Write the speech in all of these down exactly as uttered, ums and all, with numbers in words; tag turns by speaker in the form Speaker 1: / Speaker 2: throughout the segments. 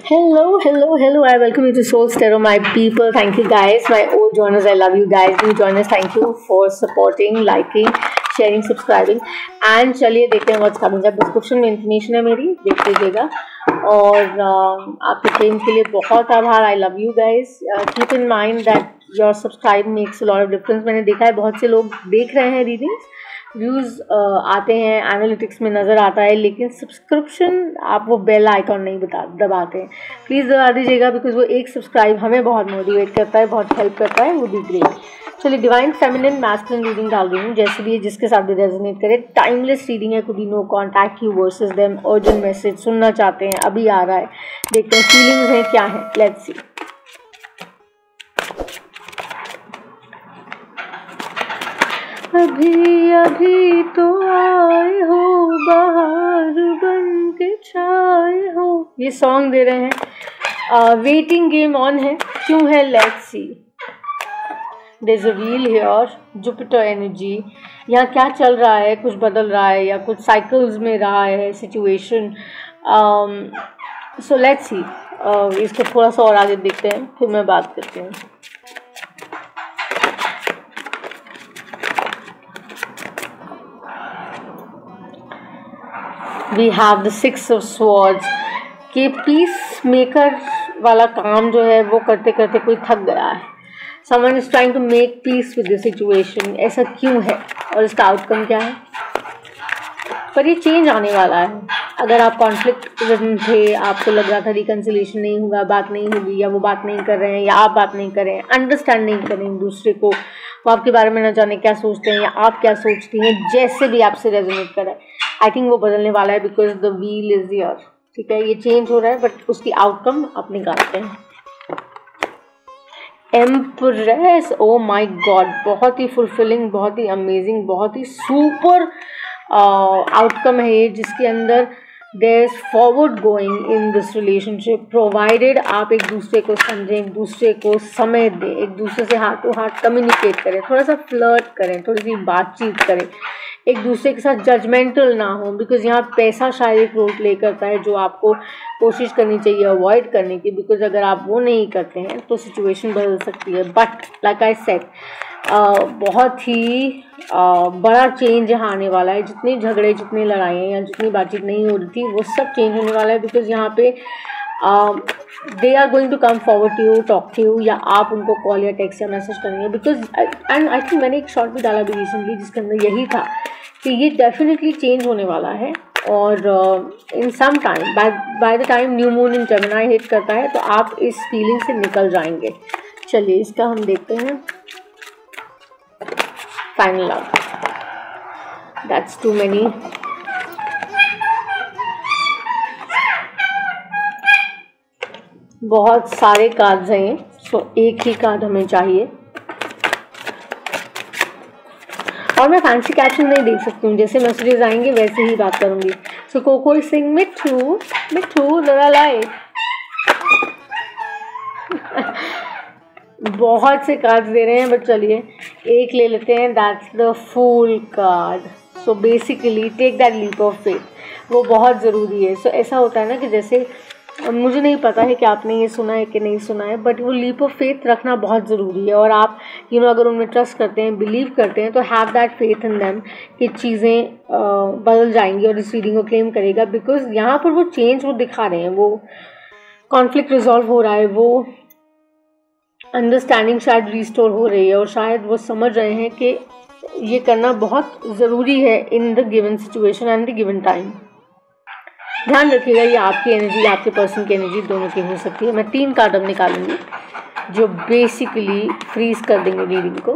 Speaker 1: Hello, hello, hello. I welcome you to Soul Stereo, my people. Thank you guys. My old joiners, I love you guys. New joiners, thank you for supporting, liking, sharing, subscribing. And चलिए देखते हैं what's coming up. Description में information है मेरी, देख लीजिएगा. और uh, आपके प्रेम के लिए बहुत आभार. I love you guys. Uh, keep in mind that your subscribe makes a lot of difference. मैंने देखा है बहुत से लोग देख रहे हैं रीडिंग्स, व्यूज़ uh, आते हैं, एनालिटिक्स में नज़र आता है, लेकिन सब्सक्रिप्शन आप वो बेल आइकॉन नहीं बता दबाते हैं. प्लीज़ दबा दीजिएगा, बिकॉज वो एक सब्सक्राइब हमें बहुत मोटिवेट करता है, बहुत हेल्प करता है. वो भी ग्रेट. चलिए डिवाइन फेमिनिन मैस्कुलिन रीडिंग डाल रही हूँ, जैसे भी है, जिसके साथ भी रेजोनेट करे. टाइमलेस रीडिंग है. Could be no contact you versus them. Urgent message सुनना चाहते हैं, अभी आ रहा है. देखते हैं फीलिंग्स हैं क्या है. Let's see. अभी अभी तो आए हो, बाहर बन के छाए हो. ये सॉन्ग दे रहे हैं. वेटिंग गेम ऑन है. क्यों है? Let's see. There is a wheel here. Jupiter energy. यहाँ क्या चल रहा है? कुछ बदल रहा है या कुछ साइकिल्स में रहा है सिचुएशन. So let's see. इसको थोड़ा सा और आगे देखते हैं, फिर मैं बात करती हूँ. We have the six of swords. कि पीस मेकर वाला काम जो है वो करते करते कोई थक गया है. Someone is trying to make peace with the situation. ऐसा क्यों है और इसका आउटकम क्या है? पर ये चेंज आने वाला है. अगर आप कॉन्फ्लिक्ट में थे, आपको लग रहा था रिकन्सिलेशन नहीं होगा, बात नहीं होगी, या वो बात नहीं कर रहे हैं, या आप बात नहीं कर रहे हैं, अंडरस्टैंड नहीं कर रहे हैं दूसरे को, वो आपके बारे में न जाने क्या सोचते हैं या आप क्या सोचती हैं, जैसे भी आपसे रेजोनेट कर रहा है, आई थिंक वो बदलने वाला है. Because the wheel is here. ठीक है, ये चेंज हो रहा है, बट उसकी आउटकम आप निकालते हैं. एम्प्रेस. ओ माय गॉड, बहुत ही फुलफिलिंग, बहुत ही अमेजिंग, बहुत ही सुपर आउटकम है ये, जिसके अंदर there is forward going in this relationship, provided आप एक दूसरे को समझें, एक दूसरे को समय दें, एक दूसरे से हाथ टू हाथ कम्युनिकेट करें, थोड़ा सा फ्लर्ट करें, थोड़ी सी बातचीत करें, एक दूसरे के साथ जजमेंटल ना हो. बिकॉज यहाँ पैसा शायद एक रोल प्ले करता है, जो आपको कोशिश करनी चाहिए अवॉइड करने की. बिकॉज अगर आप वो नहीं करते हैं तो सिचुएशन बदल सकती है. बट लाइक आई सेड, बहुत ही uh, बड़ा चेंज यहाँ आने वाला है. जितने झगड़े, जितनी लड़ाइयाँ या जितनी बातचीट नहीं हो रही थी, वो सब चेंज होने वाला है. बिकॉज यहाँ पे they are going to come forward to you, talk to you, या आप उनको कॉल या टेक्स्ट या मैसेज करेंगे. बिकॉज एंड आई थिंक मैंने एक शॉर्ट भी डाला भी रिसेंटली, जिसके अंदर यही था कि ये डेफिनेटली चेंज होने वाला है. और in some time, by by the time new moon in Gemini hit करता है, तो आप इस फीलिंग से निकल जाएंगे. चलिए इसका हम देखते हैं. Final love. That's too many. बहुत सारे कार्ड्स हैं, सो एक ही कार्ड हमें चाहिए. और मैं फैंसी कैप्शन नहीं देख सकती हूँ, जैसे मैसेजेस आएंगे वैसे ही बात करूँगी. सो कोको सिंह मिठू मिठू जरा लाए. बहुत से कार्ड्स दे रहे हैं, बट चलिए एक ले लेते हैं. That's the fool card. So basically take that leap of faith. वो बहुत ज़रूरी है. सो so, ऐसा होता है ना कि जैसे, मुझे नहीं पता है कि आपने ये सुना है कि नहीं सुना है, बट वो लीप ऑफ फेथ रखना बहुत ज़रूरी है. और आप यू you नो know, अगर उनमें ट्रस्ट करते हैं, बिलीव करते हैं, तो have that faith in them कि चीज़ें बदल जाएंगी और इस रीडिंग को क्लेम करेगा. बिकॉज यहाँ पर वो चेंज वो दिखा रहे हैं, वो कॉन्फ्लिक्ट रिजॉल्व हो रहा है, वो अंडरस्टैंडिंग शायद रिस्टोर हो रही है, और शायद वो समझ रहे हैं कि ये करना बहुत ज़रूरी है in the given situation and the given time. ध्यान रखिएगा, ये आपकी एनर्जी, आपके पर्सन की एनर्जी दोनों की हो सकती है. मैं तीन कार्ड अब निकालूंगी जो बेसिकली फ्रीज कर देंगे रीडिंग को.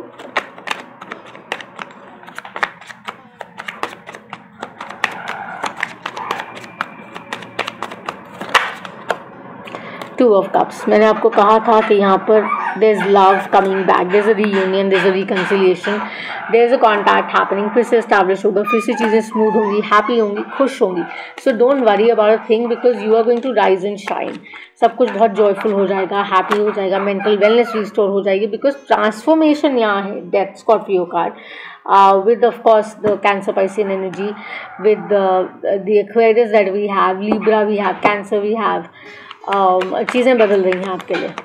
Speaker 1: Two of cups. मैंने आपको कहा था कि यहाँ पर there is love coming back, there is a reunion, there is a reconciliation, there is a contact happening. फिर से एस्टैब्लिश होगा, फिर से चीज़ें स्मूथ होंगी, हैप्पी होंगी, खुश होंगी. So don't worry about a thing, because you are going to rise and shine. सब कुछ बहुत जॉयफुल हो जाएगा, हैप्पी हो जाएगा, मेंटल वेलनेस रिस्टोर हो जाएगी. बिकॉज ट्रांसफॉर्मेशन यहाँ है. Death Scorpio card. uh, with of course the Cancer Piscean energy, with the the Aquarius that we have, Libra we have, Cancer we have. चीज़ें बदल रही हैं आपके लिए।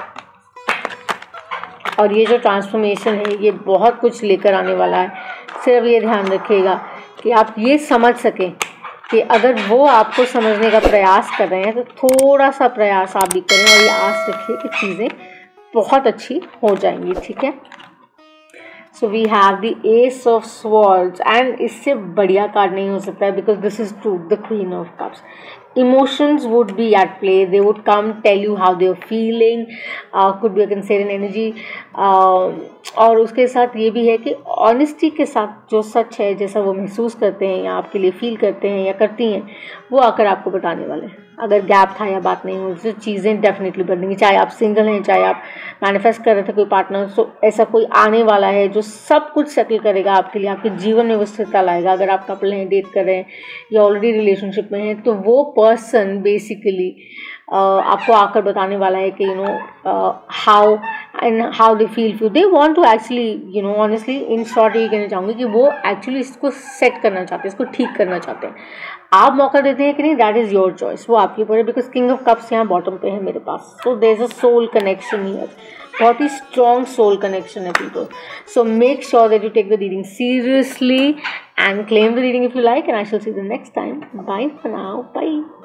Speaker 1: और ये जो ट्रांसफॉर्मेशन है ये बहुत कुछ लेकर आने वाला है। सिर्फ ये ध्यान रखिएगा कि आप ये समझ सकें कि अगर वो आपको समझने का प्रयास कर रहे हैं तो थोड़ा सा प्रयास आप भी करें और ये आस रखिए कि चीज़ें बहुत अच्छी हो जाएंगी, ठीक है। So we have the ace of swords and इससे बढ़िया कार्ड नहीं हो सकता है, because this is true, the queen of cups. Emotions would be at play. They would come tell you how they're feeling. uh, could be a concerned energy. uh, और उसके साथ ये भी है कि ऑनेस्टी के साथ जो सच है, जैसा वो महसूस करते हैं या आपके लिए फील करते हैं या करती हैं, वो आकर आपको बताने वाले हैं। अगर गैप था या बात नहीं हुई तो चीज़ें डेफिनेटली बदलेंगी। चाहे आप सिंगल हैं, चाहे आप मैनिफेस्ट कर रहे थे कोई पार्टनर, तो ऐसा कोई आने वाला है जो सब कुछ सेटल करेगा आपके लिए, आपके जीवन में वो स्थिरता लाएगा। अगर आप कपल हैं, डेट कर रहे हैं या ऑलरेडी रिलेशनशिप में हैं, तो वो पर्सन बेसिकली आपको आकर बताने वाला है कि you know how and how they feel for they want to actually, you know honestly in short ये कहना चाहूँगी कि वो एक्चुअली इसको सेट करना चाहते हैं, इसको ठीक करना चाहते हैं। आप मौका देते हैं कि नहीं, दैट इज़ योर चॉइस, वो आपके ऊपर है। बिकॉज किंग ऑफ कप्स यहाँ बॉटम पे है मेरे पास, so there is a soul connection here, बहुत ही स्ट्रॉन्ग सोल कनेक्शन है people. So make sure that you take the reading seriously and claim the reading if you like, and I shall see you the next time. Bye for now. Bye.